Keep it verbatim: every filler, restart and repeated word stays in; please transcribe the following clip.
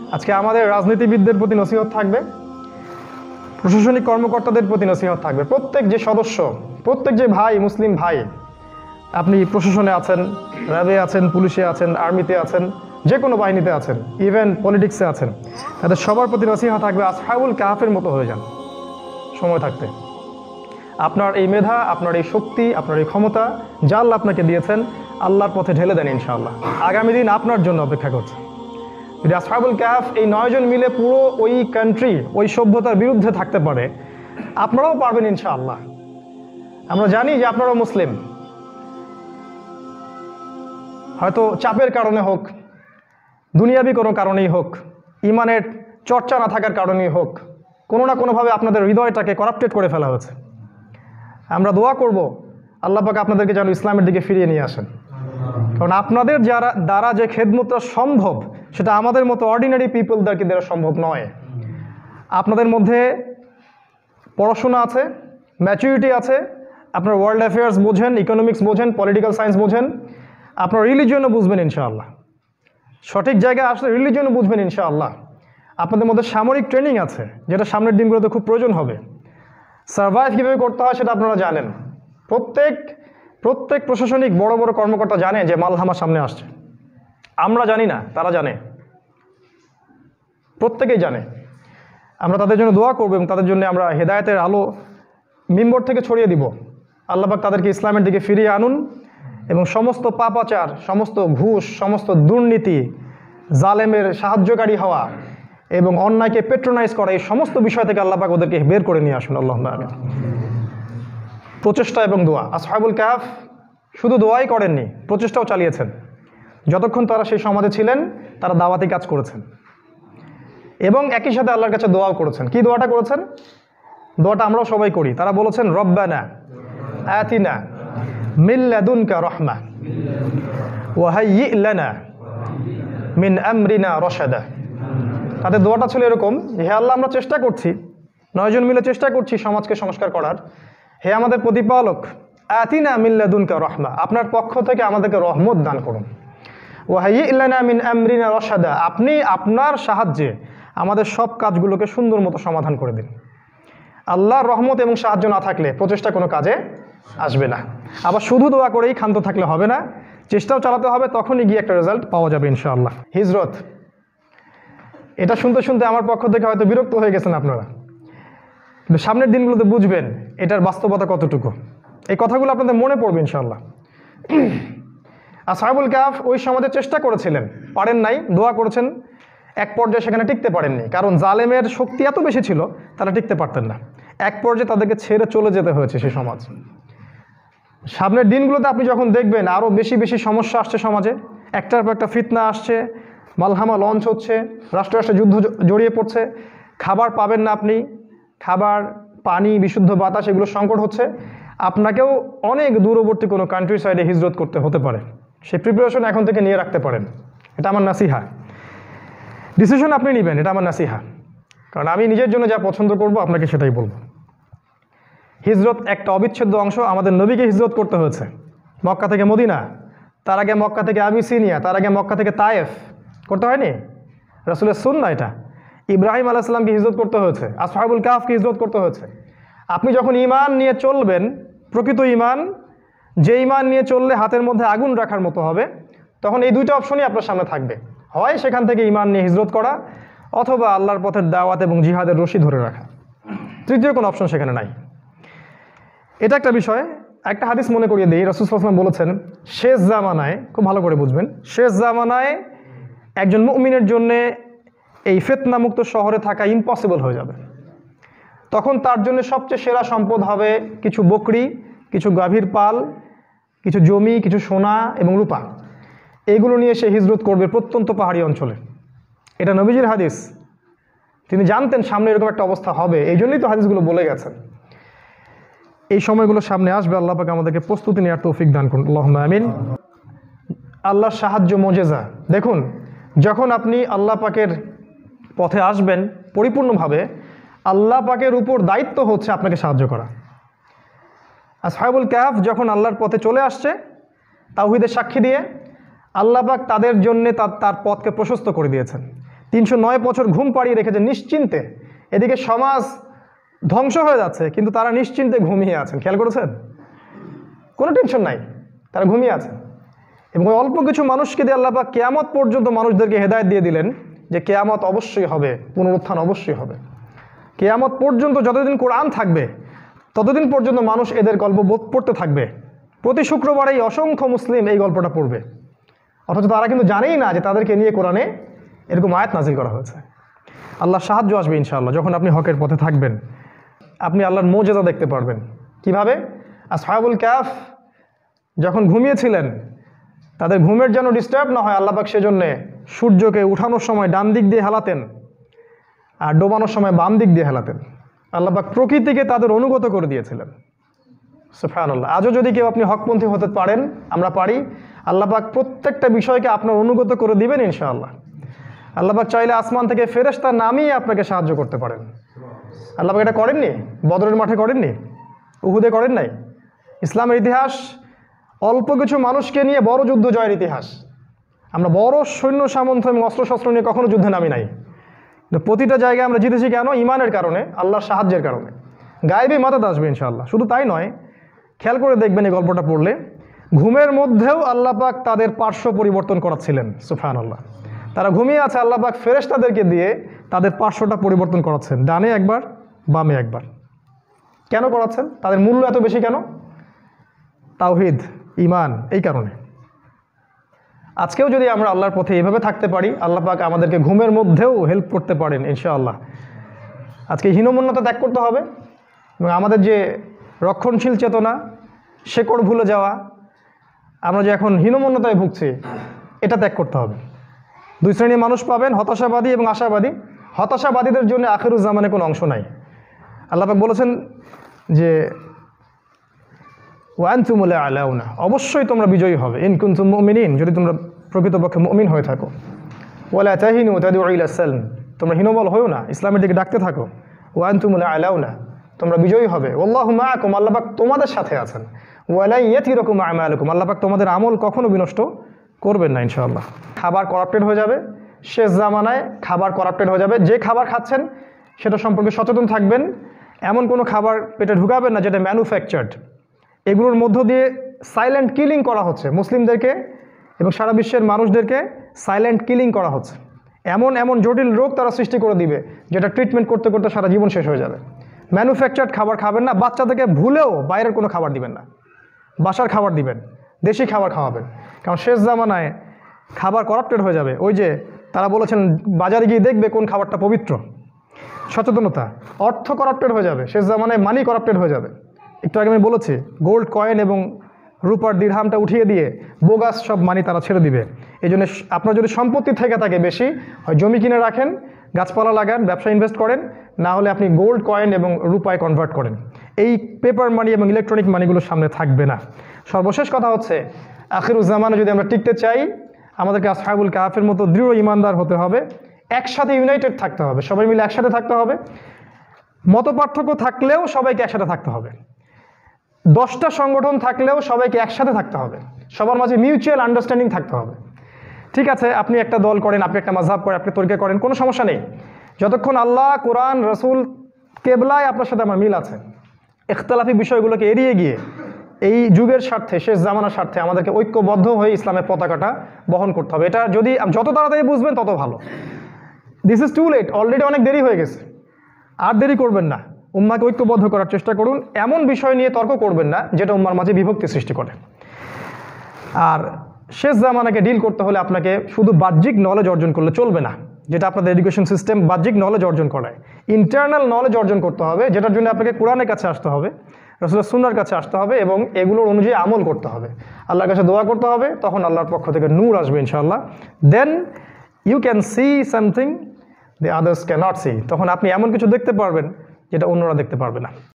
আজকে আমাদের রাজনীতিবিদদের প্রতি নসিহত থাকবে, প্রশাসনিক কর্মকর্তাদের প্রতি নসিহত থাকবে। প্রত্যেক যে সদস্য, প্রত্যেক যে ভাই, মুসলিম ভাই, আপনি প্রশাসনে আছেন, র্যাবে আছেন, পুলিশে আছেন, আর্মিতে আছেন, যে কোনো বাহিনীতে আছেন, ইভেন পলিটিক্সে আছেন, তাদের সবার প্রতি নসিহত থাকবে আসহাবুল কাহাফের মতো হয়ে যান সময় থাকতে। আপনার এই মেধা, আপনার এই শক্তি, আপনার এই ক্ষমতা যা আল্লাহ আপনাকে দিয়েছেন, আল্লাহর পথে ঢেলে দেন ইনশাআল্লাহ। আগামী দিন আপনার জন্য অপেক্ষা করছে। যদি আসহাবুল কাহাফ এই নয়জন মিলে পুরো ওই কান্ট্রি, ওই সভ্যতার বিরুদ্ধে থাকতে পারে, আপনারাও পারবেন ইনশাআল্লাহ। আমরা জানি যে আপনারাও মুসলিম, হয়তো চাপের কারণে হোক, দুনিয়াবি কোনো কারণেই হোক, ইমানের চর্চা না থাকার কারণেই হোক, কোনো না কোনোভাবে আপনাদের হৃদয়টাকে করাপ্টেড করে ফেলা হয়েছে। আমরা দোয়া করব আল্লাহ পাক আপনাদেরকে যেন ইসলামের দিকে ফিরিয়ে নিয়ে আসেন। কারণ আপনাদের যারা দ্বারা যে খেদমতটা সম্ভব, সেটা আমাদের মতো অর্ডিনারি পিপলদেরকে দ্বারা সম্ভব নয়। আপনাদের মধ্যে পড়াশোনা আছে, ম্যাচুরিটি আছে, আপনার ওয়ার্ল্ড অ্যাফেয়ার্স বোঝেন, ইকোনমিক্স বোঝেন, পলিটিক্যাল সায়েন্স বোঝেন, আপনার রিলিজিয়নও বুঝবেন ইনশাআল্লাহ। সঠিক জায়গায় আসলে রিলিজিয়নও বুঝবেন ইনশাআল্লাহ। আপনাদের মধ্যে সামরিক ট্রেনিং আছে, যেটা সামনের দিনগুলোতে খুব প্রয়োজন হবে। সার্ভাইভ কীভাবে করতে হয় সেটা আপনারা জানেন। প্রত্যেক প্রত্যেক প্রশাসনিক বড় বড় কর্মকর্তা জানে যে মালহামা সামনে আসছে। আমরা জানি না, তারা জানে, প্রত্যেকেই জানে। আমরা তাদের জন্য দোয়া করব এবং তাদের জন্য আমরা হেদায়েতের আলো মিম্বর থেকে ছড়িয়ে দিব। আল্লাহ পাক তাদেরকে ইসলামের দিকে ফিরিয়ে আনুন এবং সমস্ত পাপাচার, সমস্ত ঘুষ, সমস্ত দুর্নীতি, জালেমের সাহায্যকারী হওয়া এবং অন্যায়কে পেট্রোনাইজ করা, এই সমস্ত বিষয় থেকে আল্লাহ পাক ওদেরকে বের করে নিয়ে আসুন। আল্লাহুম্মা আমিন। প্রচেষ্টা এবং দোয়া। আসহাবুল কাহাফ শুধু দোয়াই করেননি, প্রচেষ্টাও চালিয়েছেন। যতক্ষণ তারা সেই সমাজে ছিলেন, তারা দাওয়াতি কাজ করেছেন এবং একই সাথে আল্লাহর কাছে দোয়াও করেছেন। কি দোয়াটা করেছেন? দোয়াটা আমরাও সবাই করি। তারা বলেছেন, রব্বানা আতিনা মিন লাদুনকা রাহমা ওয়া হাইয়্যি লানা মিন আমরিনা রশাদা। তাদের দোয়াটা ছিল এরকম, হে আল্লাহ, আমরা চেষ্টা করছি, নয়জন মিলে চেষ্টা করছি সমাজকে সংস্কার করার। হে আমাদের প্রতিপালক, আতিনা মিন লাদুনকা রাহমা, আপনার পক্ষ থেকে আমাদেরকে রহমত দান করুন। ওয়া হাইয়্যি লানা মিন আমরিনা রশাদা, আপনি আপনার সাহায্যে আমাদের সব কাজগুলোকে সুন্দর মতো সমাধান করে দিন। আল্লাহর রহমত এবং সাহায্য না থাকলে প্রচেষ্টা কোনো কাজে আসবে না। আবার শুধু দোয়া করেই ক্ষান্ত থাকলে হবে না, চেষ্টাও চালাতে হবে, তখনই গিয়ে একটা রেজাল্ট পাওয়া যাবে ইনশাআল্লাহ। হিজরত, এটা শুনতে শুনতে আমার পক্ষ থেকে হয়তো বিরক্ত হয়ে গেছেন আপনারা, কিন্তু সামনের দিনগুলোতে বুঝবেন এটার বাস্তবতা কতটুকু। এই কথাগুলো আপনাদের মনে পড়বে ইনশাআল্লাহ। আসহাবুল কাহাফ ওই সমাজে চেষ্টা করেছিলেন, পারেন নাই, দোয়া করেছেন, এক পর্যায়ে সেখানে টিকতে পারেননি, কারণ জালেমের শক্তি এত বেশি ছিল তারা টিকতে পারতেন না। এক পর্যায়ে তাদেরকে ছেড়ে চলে যেতে হয়েছে সেই সমাজ। সামনের দিনগুলোতে আপনি যখন দেখবেন আরও বেশি বেশি সমস্যা আসছে সমাজে, একটার পর একটা ফিতনা আসছে, মালহামা লঞ্চ হচ্ছে, রাষ্ট্র রাষ্ট্রে যুদ্ধ জড়িয়ে পড়ছে, খাবার পাবেন না আপনি, খাবার, পানি, বিশুদ্ধ বাতাস, এগুলো সংকট হচ্ছে, আপনাকেও অনেক দূরবর্তী কোনো কান্ট্রি সাইডে হিজরত করতে হতে পারে। সেই প্রিপারেশন এখন থেকে নিয়ে রাখতে পারেন। এটা আমার নাসিহা। ডিসিশন আপনি নেবেন, এটা আমার নাসিহা, কারণ আমি নিজের জন্য যা পছন্দ করব আপনাকে সেটাই বলবো। হিজরত একটা অবিচ্ছেদ্য অংশ। আমাদের নবীকে হিজরত করতে হয়েছে মক্কা থেকে মদিনা, তার আগে মক্কা থেকে আবিসিনিয়া, তার আগে মক্কা থেকে তায়েফ, করতে হয়নি? রাসূলের সুন্নাহ এটা। ইব্রাহিম আলাইহিস সালামকে হিজরত করতে হয়েছে, আসহাবুল কাহাফকে হিজরত করতে হয়েছে। আপনি যখন ঈমান নিয়ে চলবেন, প্রকৃত ঈমান, যে ঈমান নিয়ে চললে হাতের মধ্যে আগুন রাখার মতো হবে, তখন এই দুইটা অপশনই আপনার সামনে থাকবে। হয় সেখান থেকে ঈমান নিয়ে হিজরত করা, অথবা আল্লাহর পথের দাওয়াত এবং জিহাদের রশি ধরে রাখা। তৃতীয় কোনো অপশন সেখানে নাই। এটা একটা বিষয়। একটা হাদিস মনে করিয়ে দিই, রাসূল সাল্লাল্লাহু আলাইহি ওয়াসাল্লাম বলেছেন, শেষ জামানায়, খুব ভালো করে বুঝবেন, শেষ জামানায় একজন মুমিনের জন্যে এই ফিতনামুক্ত শহরে থাকা ইম্পসিবল হয়ে যাবে। তখন তার জন্য সবচেয়ে সেরা সম্পদ হবে কিছু বকরি, কিছু গাভীর পাল, কিছু জমি, কিছু সোনা এবং রূপা। এইগুলো নিয়ে সে হিজরত করবে প্রত্যন্ত পাহাড়ি অঞ্চলে। এটা নবীজির হাদিস। তিনি জানতেন সামনে এরকম একটা অবস্থা হবে, এই জন্যই তো হাদিসগুলো বলে গেছেন। এই সময়গুলো সামনে আসবে, আল্লাহ পাক আমাদেরকে প্রস্তুতি নেওয়ার তৌফিক দান করুন। আল্লাহুম্মা আমিন। আল্লাহর সাহায্য, মুজিজা। দেখুন, যখন আপনি আল্লাহ পাকের পথে আসবেন পরিপূর্ণভাবে, আল্লাহ পাকের উপর দায়িত্ব হচ্ছে আপনাকে সাহায্য করা। আসহাবুল কাহাফ যখন আল্লাহর পথে চলে আসছে তাওহীদের সাক্ষী দিয়ে, আল্লাহ পাক তাদের জন্য তার তার পথকে প্রশস্ত করে দিয়েছেন। তিনশো নয় বছর ঘুম পাড়িয়ে রেখেছে নিশ্চিন্তে। এদিকে সমাজ ধ্বংস হয়ে যাচ্ছে, কিন্তু তারা নিশ্চিন্তে ঘুমিয়ে আছেন। খেয়াল করেছেন? কোনো টেনশন নাই, তারা ঘুমিয়ে আছেন। এবং অল্প কিছু মানুষকে দিয়ে আল্লাহ পাক কিয়ামত পর্যন্ত মানুষদেরকে হেদায়েত দিয়ে দিলেন যে কিয়ামত অবশ্যই হবে, পুনরুত্থান অবশ্যই হবে। কিয়ামত পর্যন্ত যতদিন কোরআন থাকবে ততদিন পর্যন্ত মানুষ এদের গল্প পড়তে থাকবে। প্রতি শুক্রবারেই অসংখ্য মুসলিম এই গল্পটা পড়বে, অথচ তারা কিন্তু জানেই না যে তাদেরকে নিয়ে কোরআনে এরকম আয়াত নাজিল করা হয়েছে। আল্লাহর সাহায্য আসবে ইনশাআল্লাহ যখন আপনি হকের পথে থাকবেন। আপনি আল্লাহর মুজিজা দেখতে পারবেন। কিভাবে? আসহাবুল কাহফ যখন ঘুমিয়েছিলেন, তাদের ঘুমের যেন ডিস্টার্ব না হয় আল্লাহ পাক সেজন্য সূর্যকে উঠানোর সময় ডান দিক দিয়ে হেলাতেন আর ডোবানোর সময় বাম দিক দিয়ে হেলাতেন। আল্লাহ পাক প্রকৃতিকে তাদের অনুগত করে দিয়েছিলেন। সুবহানাল্লাহ। আজও যদি কেউ আপনি হকপন্থী হতে পারেন, আমরা পারি, আল্লাহ পাক প্রত্যেকটা বিষয়কে আপনার অনুগত করে দিবেন ইনশাআল্লাহ। আল্লাহ পাক চাইলে আসমান থেকে ফেরেশতা নামিয়ে আপনাকে সাহায্য করতে পারেন। আল্লাহ পাক এটা করেননি? বদরের মাঠে করেননি? উহুদে করেন নাই? ইসলামের ইতিহাস অল্প কিছু মানুষকে নিয়ে বড় যুদ্ধ জয়ের ইতিহাস। আমরা বড় সৈন্য সামন্ত এবং অস্ত্রশস্ত্র নিয়ে কখনো যুদ্ধে নামি নাই, কিন্তু প্রতিটা জায়গায় আমরা জিতেছি কেন? ইমানের কারণে, আল্লাহর সাহায্যের কারণে। গায়েবী মাদাদ আসবে ইনশাআল্লাহ। শুধু তাই নয়, খেয়াল করে দেখবেন এই গল্পটা পড়লে, ঘুমের মধ্যেও আল্লাহ পাক তাদের পার্শ্ব পরিবর্তন করাচ্ছিলেন। সুবহানাল্লাহ। তারা ঘুমিয়ে আছে, আল্লাহ পাক ফেরেশতাদেরকে দিয়ে তাদের পার্শ্বটা পরিবর্তন করাচ্ছেন, ডানে একবার বামে একবার। কেন করাচ্ছেন? তাদের মূল্য এত বেশি কেন? তাওহীদ, ঈমান, এই কারণে। আজকেও যদি আমরা আল্লাহর পথে এইভাবে থাকতে পারি, আল্লাহ পাক আমাদেরকে ঘুমের মধ্যেও হেল্প করতে পারেন ইনশাআল্লাহ। আজকে হীনমন্যতা ত্যাগ করতে হবে এবং আমাদের যে রক্ষণশীল চেতনা, শেকড় ভুলে যাওয়া, আমরা যে এখন হীনমন্যতায় ভুগছি, এটা ত্যাগ করতে হবে। দুই শ্রেণীর মানুষ পাবেন, হতাশাবাদী এবং আশাবাদী। হতাশাবাদীদের জন্য আখিরুজ্জামানে কোনো অংশ নাই। আল্লাহ পাক বলেছেন যে ওয়ানতুমুল আ'লাউনা, অবশ্যই তোমরা বিজয়ী হবে, ইন কুনতুম মুমিনিন, যদি তোমরা প্রকৃতপক্ষে মুমিন হয়ে থাকো। ওয়ালা তাহিনু তাদউ ইলা সালম, তোমরা হীনবল হও না, ইসলামের দিকে ডাকতে থাকো। ওয়ানতুমুল আ'লাউনা, তোমরা বিজয়ী হবে। ওয়াল্লাহু মাআকুম, আল্লাহ পাক তোমাদের সাথে আছেন। ওয়ালা ইয়াতিরুকুম আমালুকুম, আল্লাহ পাক তোমাদের আমল কখনো বিনষ্ট করবেন না ইনশাআল্লাহ। খাবার করাপ্টেড হয়ে যাবে, শেষ জামানায় খাবার করাপ্টেড হয়ে যাবে। যে খাবার খাচ্ছেন সেটা সম্পর্কে সচেতন থাকবেন। এমন কোনো খাবার পেটে ঢুকাবেন না যেটা ম্যানুফ্যাকচার্ড। এগুলোর মধ্য দিয়ে সাইলেন্ট কিলিং করা হচ্ছে মুসলিমদেরকে এবং সারা বিশ্বের মানুষদেরকে সাইলেন্ট কিলিং করা হচ্ছে। এমন এমন জটিল রোগ তারা সৃষ্টি করে দিবে যেটা ট্রিটমেন্ট করতে করতে সারা জীবন শেষ হয়ে যাবে। ম্যানুফ্যাকচার্ড খাবার খাবেন না, বাচ্চাদেরকে ভুলেও বাইরের কোনো খাবার দিবেন না, বাসার খাবার দিবেন, দেশি খাবার খাওয়াবেন। কারণ শেষ জামানায় খাবার করাপ্টেড হয়ে যাবে। ওই যে তারা বলেছেন বাজারে গিয়ে দেখবে কোন খাবারটা পবিত্র। সচেতনতা। অর্থ করাপ্টেড হয়ে যাবে, শেষ জামানায় মানি করাপ্টেড হয়ে যাবে। একটু আগে আমি বলেছি, গোল্ড কয়েন এবং রূপার দিরহামটা উঠিয়ে দিয়ে বোগাস সব মানি তারা ছেড়ে দিবে। এই জন্য আপনার যদি সম্পত্তি থেকে থাকে বেশি, হয় জমি কিনে রাখেন, গাছপালা লাগান, ব্যবসা ইনভেস্ট করেন, না হলে আপনি গোল্ড কয়েন এবং রূপায় কনভার্ট করেন। এই পেপার মানি এবং ইলেকট্রনিক মানিগুলো সামনে থাকবে না। সর্বশেষ কথা হচ্ছে, আখিরুজ্জামানে যদি আমরা টিকতে চাই, আমাদেরকে আসহাবুল কাহফের মতো দৃঢ় ইমানদার হতে হবে, একসাথে ইউনাইটেড থাকতে হবে, সবাই মিলে একসাথে থাকতে হবে। মত পার্থক্য থাকলেও সবাইকে একসাথে থাকতে হবে। দশটা সংগঠন থাকলেও সবাইকে একসাথে থাকতে হবে, সবার মাঝে মিউচুয়াল আন্ডারস্ট্যান্ডিং থাকতে হবে। ঠিক আছে, আপনি একটা দল করেন, আপনি একটা মাযহাব করেন, আপনি তরিকা করেন, কোনো সমস্যা নেই, যতক্ষণ আল্লাহ, কোরআন, রসুল, কেবলায় আপনার সাথে আমার মিল আছে। ইখতিলাফি বিষয়গুলোকে এড়িয়ে গিয়ে এই যুগের স্বার্থে, শেষ জামানার স্বার্থে আমাদেরকে ঐক্যবদ্ধ হয়ে ইসলামের পতাকাটা বহন করতে হবে। এটা যদি যত তাড়াতাড়ি বুঝবেন তত ভালো। This is too late, already অনেক দেরি হয়ে গেছে, আর দেরি করবেন না। উম্মাকে ঐক্যবদ্ধ করার চেষ্টা করুন। এমন বিষয় নিয়ে তর্ক করবেন না যেটা উম্মার মাঝে বিভক্তি সৃষ্টি করে। আর শেষ জামানাকে ডিল করতে হলে আপনাকে শুধু বাহ্যিক নলেজ অর্জন করলে চলবে না, যেটা আপনাদের এডুকেশন সিস্টেম বাহ্যিক নলেজ অর্জন করায়। ইন্টারনাল নলেজ অর্জন করতে হবে, যেটার জন্য আপনাকে কোরআনের কাছে আসতে হবে, রাসূলের সুন্নাহর কাছে আসতে হবে এবং এগুলোর অনুযায়ী আমল করতে হবে, আল্লাহর কাছে দোয়া করতে হবে। তখন আল্লাহর পক্ষ থেকে নূর আসবে ইনশাআল্লাহ। Then you can see something the others can not see. তখন আপনি এমন কিছু দেখতে পারবেন যেটা অন্যরা দেখতে পারবে না।